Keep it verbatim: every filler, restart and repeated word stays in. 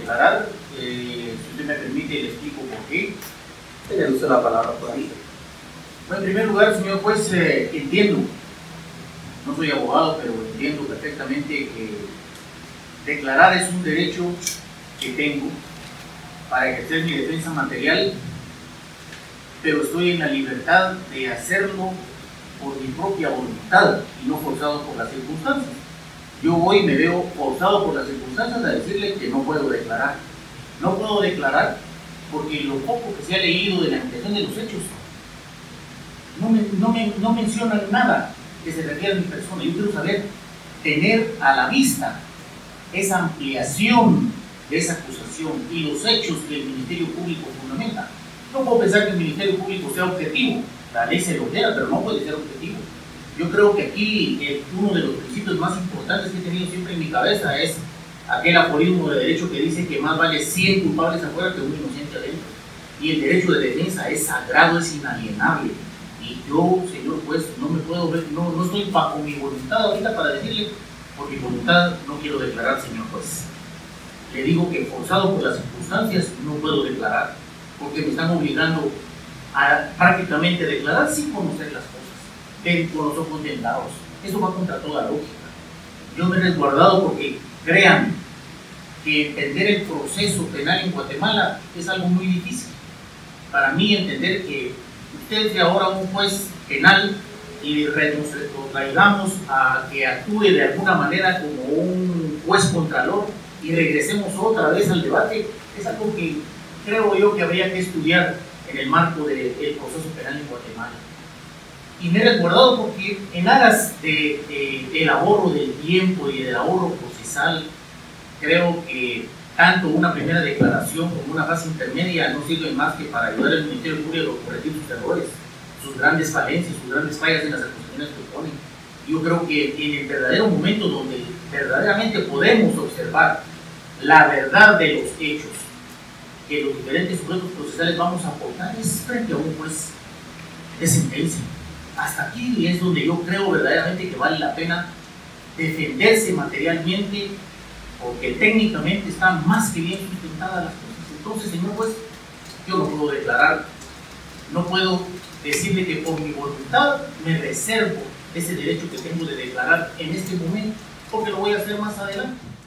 declarar. Eh, si usted me permite, le explico por qué. Tiene usted la palabra por ahí. Bueno, en primer lugar, señor juez, eh, entiendo, no soy abogado, pero entiendo perfectamente que declarar es un derecho que tengo para ejercer mi defensa material, pero estoy en la libertad de hacerlo por mi propia voluntad y no forzado por las circunstancias. Yo hoy me veo forzado por las circunstancias a decirle que no puedo declarar. No puedo declarar porque lo poco que se ha leído de la investigación de los hechos no, me, no, me, no mencionan nada que se refiera a mi persona. Yo quiero saber, tener a la vista esa ampliación de esa acusación y los hechos que el Ministerio Público fundamenta. No puedo pensar que el Ministerio Público sea objetivo, la ley se lo ordena, pero no puede ser objetivo. Yo creo que aquí eh, uno de los principios más importantes que he tenido siempre en mi cabeza es aquel aforismo de derecho que dice que más vale cien culpables afuera que un inocente adentro. Y el derecho de defensa es sagrado, es inalienable. Y yo, señor juez, no me puedo ver, no, no estoy bajo mi voluntad ahorita para decirle, por mi voluntad no quiero declarar, señor juez. Le digo que forzado por las circunstancias no puedo declarar, porque me están obligando a prácticamente declarar sin conocer las cosas, ver con los ojos vendados. Eso va contra toda lógica. Yo me he resguardado porque, crean, que entender el proceso penal en Guatemala es algo muy difícil. Para mí entender que usted sea ahora un juez penal y lo traigamos a que actúe de alguna manera como un juez contralor y regresemos otra vez al debate, es algo que creo yo que habría que estudiar en el marco del proceso penal en Guatemala. Y me he resguardado porque en aras de, de, del ahorro del tiempo y del ahorro procesal, creo que tanto una primera declaración como una fase intermedia no sirven más que para ayudar al Ministerio Público a corregir sus errores, sus grandes falencias, sus grandes fallas en las acusaciones que ponen. Yo creo que en el verdadero momento donde verdaderamente podemos observar la verdad de los hechos que los diferentes sujetos procesales vamos a aportar es frente a un juez de sentencia. Hasta aquí es donde yo creo verdaderamente que vale la pena defenderse materialmente, porque técnicamente están más que bien sustentadas las cosas. Entonces, señor juez, yo no puedo declarar, no puedo decirle que por mi voluntad me reservo ese derecho que tengo de declarar en este momento, porque lo voy a hacer más adelante.